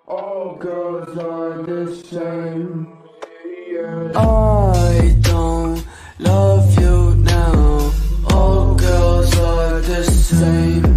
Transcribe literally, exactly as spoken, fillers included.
All girls are the same. I don't love you now. All girls are the same.